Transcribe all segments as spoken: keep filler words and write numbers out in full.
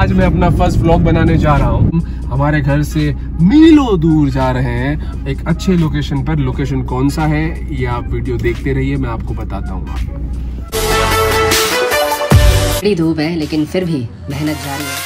आज मैं अपना फर्स्ट व्लॉग बनाने जा रहा हूँ। हमारे घर से मीलों दूर जा रहे हैं एक अच्छे लोकेशन पर। लोकेशन कौन सा है ये आप वीडियो देखते रहिए, मैं आपको बताता हूँ। बड़ी धूप है लेकिन फिर भी मेहनत जारी है।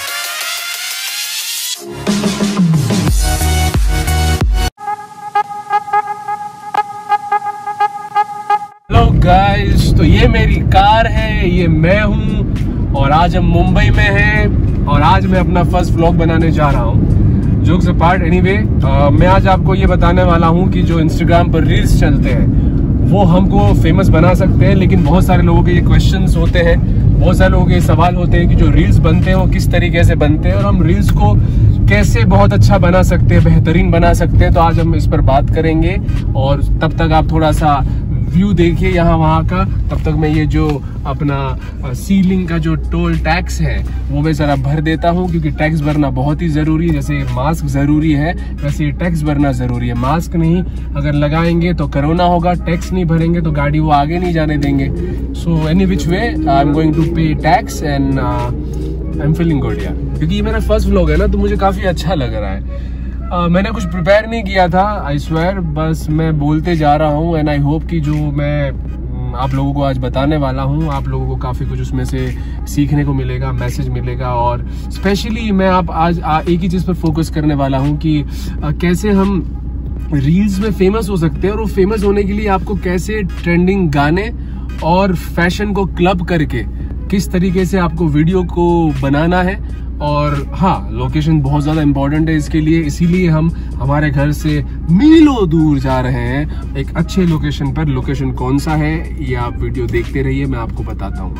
हेलो गाइस, तो ये मेरी कार है, ये मैं हूँ और आज हम मुंबई में हैं और आज मैं अपना फर्स्ट व्लॉग बनाने जा रहा हूँ। जोक्स अपार्ट, एनीवे मैं आज आपको ये बताने वाला हूँ कि जो इंस्टाग्राम पर रील्स चलते हैं वो हमको फेमस बना सकते हैं, लेकिन बहुत सारे लोगों के ये क्वेश्चंस होते हैं, बहुत सारे लोगों के सवाल होते हैं कि जो रील्स बनते हैं वो किस तरीके से बनते हैं और हम रील्स को कैसे बहुत अच्छा बना सकते हैं, बेहतरीन बना सकते हैं। तो आज हम इस पर बात करेंगे और तब तक आप थोड़ा सा व्यू देखिए यहाँ वहाँ का। तब तक मैं ये जो अपना सीलिंग का जो टोल टैक्स है वो मैं जरा भर देता हूँ, क्योंकि टैक्स भरना बहुत ही जरूरी है। जैसे मास्क जरूरी है वैसे ये टैक्स भरना जरूरी है। मास्क नहीं अगर लगाएंगे तो कोरोना होगा, टैक्स नहीं भरेंगे तो गाड़ी वो आगे नहीं जाने देंगे। So any which way I am going to pay tax and I am feeling good यार, क्योंकि ये मेरा फर्स्ट व्लॉग है ना, तो मुझे काफी अच्छा लग रहा है। Uh, मैंने कुछ प्रिपेयर नहीं किया था, आई स्वेयर, बस मैं बोलते जा रहा हूँ एंड आई होप कि जो मैं आप लोगों को आज बताने वाला हूँ आप लोगों को काफ़ी कुछ उसमें से सीखने को मिलेगा, मैसेज मिलेगा। और स्पेशली मैं आप आज आ, एक ही चीज़ पर फोकस करने वाला हूँ कि आ, कैसे हम रील्स में फेमस हो सकते हैं और वो फेमस होने के लिए आपको कैसे ट्रेंडिंग गाने और फैशन को क्लब करके किस तरीके से आपको वीडियो को बनाना है। और हाँ, लोकेशन बहुत ज़्यादा इम्पोर्टेंट है इसके लिए, इसीलिए हम हमारे घर से मीलों दूर जा रहे हैं एक अच्छे लोकेशन पर। लोकेशन कौन सा है ये आप वीडियो देखते रहिए, मैं आपको बताता हूँ।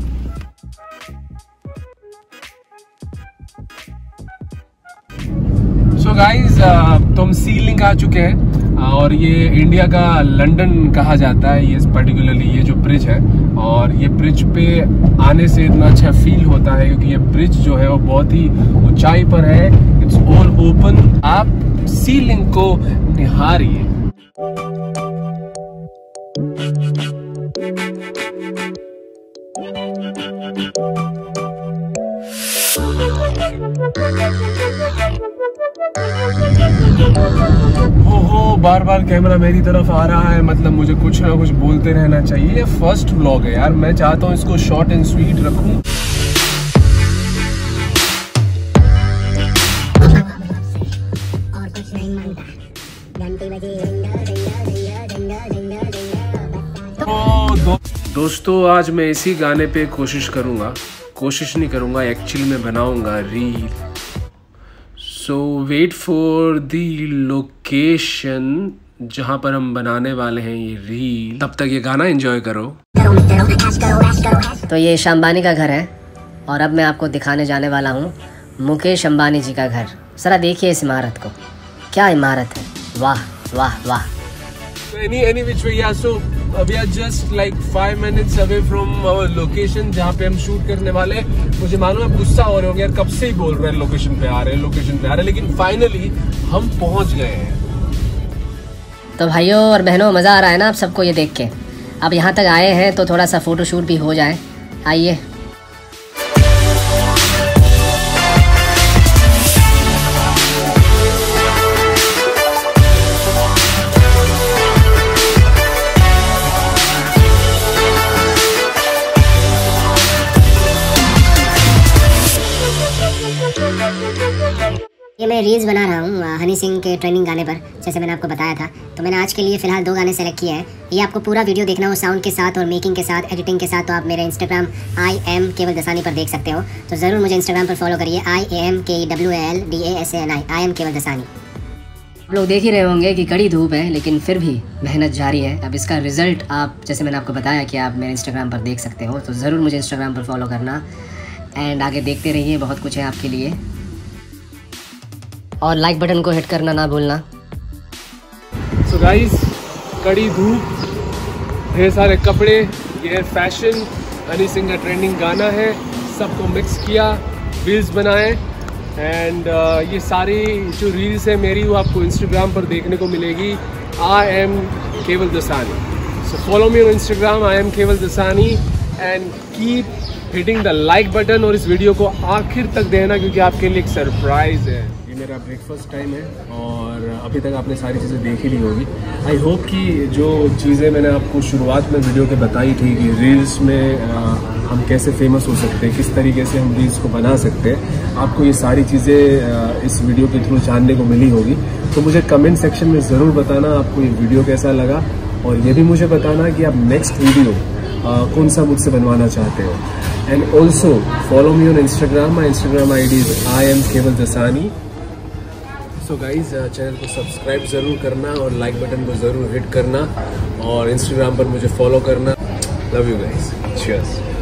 सो गाइज, तो हम सीलिंग आ चुके हैं और ये इंडिया का लंदन कहा जाता है ये पर्टिकुलरली ये जो ब्रिज है। और ये ब्रिज पे आने से इतना अच्छा फील होता है क्योंकि ये ब्रिज जो है वो बहुत ही ऊंचाई पर है। इट्स ऑल ओपन, आप सीलिंग को निहारिए। ओहो, बार बार कैमरा मेरी तरफ आ रहा है, मतलब मुझे कुछ ना कुछ बोलते रहना चाहिए। ये फर्स्ट व्लॉग है यार, मैं चाहता हूँ इसको शॉर्ट एंड स्वीट रखूं। और कुछ नहीं घंटे बजे तो दो, दोस्तों आज मैं इसी गाने पे कोशिश करूंगा, कोशिश नहीं करूंगा, एक्चुअली मैं बनाऊंगा reel. So wait for the location जहाँ पर हम बनाने वाले हैं ये रील। तब तक ये गाना एंजॉय करो। तो ये अंबानी का घर है और अब मैं आपको दिखाने जाने वाला हूँ मुकेश अंबानी जी का घर। जरा देखिए इस इमारत को, क्या इमारत है, वाह वाह वाह। Any any which way, yeah. So uh, we are just like five minutes away from our location जहाँ पे हम शूट करने वाले। मुझे मालूम है आप गुस्सा हो रहे होंगे यार, कब से ही बोल रहे हैं लोकेशन पे आ रहे हैं, लोकेशन पे आ रहे हैं, लेकिन फाइनली हम पहुँच गए हैं। तो भाइयों और बहनों, मज़ा आ रहा है ना आप सबको ये देख के। अब यहाँ तक आए हैं तो थोड़ा सा फोटो शूट भी हो जाए, आइए। ये मैं रील्स बना रहा हूँ हनी सिंह के ट्रेंडिंग गाने पर, जैसे मैंने आपको बताया था। तो मैंने आज के लिए फ़िलहाल दो गाने सेलेक्ट किए हैं। ये आपको पूरा वीडियो देखना हो साउंड के साथ और मेकिंग के साथ, एडिटिंग के साथ, तो आप मेरे Instagram I am Kewal Dassani पर देख सकते हो। तो ज़रूर मुझे इंस्टाग्राम पर फॉलो करिए, I A M K W L D A S A N I, I am Kewal Dasani. आप लोग देख ही रहे होंगे कि कड़ी धूप है लेकिन फिर भी मेहनत जारी है। अब इसका रिजल्ट आप, जैसे मैंने आपको बताया कि आप मेरे इंस्टाग्राम पर देख सकते हो, तो ज़रूर मुझे इंस्टाग्राम पर फॉलो करना एंड आगे देखते रहिए, बहुत कुछ है आपके लिए। और लाइक बटन को हिट करना ना भूलना। सो गाइस, कड़ी धूप, ढेर सारे कपड़े, ये फैशन, हनी सिंह का ट्रेंडिंग गाना है, सबको मिक्स किया, रील्स बनाए एंड uh, ये सारी जो रील्स है मेरी वो आपको इंस्टाग्राम पर देखने को मिलेगी। I am Kewal Dasani, so follow me on Instagram, I am Kewal Dasani and keep hitting the like button और इस वीडियो को आखिर तक देखना क्योंकि आपके लिए एक सरप्राइज है। ये मेरा ब्रेकफास्ट टाइम है और अभी तक आपने सारी चीज़ें देख ही ली होगी। आई होप कि जो चीज़ें मैंने आपको शुरुआत में वीडियो के बताई थी कि रील्स में आ, हम कैसे फेमस हो सकते हैं, किस तरीके से हम रील्स को बना सकते हैं, आपको ये सारी चीज़ें इस वीडियो के थ्रू जानने को मिली होगी। तो मुझे कमेंट सेक्शन में ज़रूर बताना आपको ये वीडियो कैसा लगा और ये भी मुझे बताना कि आप नेक्स्ट वीडियो uh, कौन सा मुझसे बनवाना चाहते हो। And also follow me on Instagram. My Instagram I D is I am Kewal Dasani. So guys channel को सब्सक्राइब ज़रूर करना और लाइक बटन को ज़रूर हिट करना और इंस्टाग्राम पर मुझे फॉलो करना। Love you guys, cheers.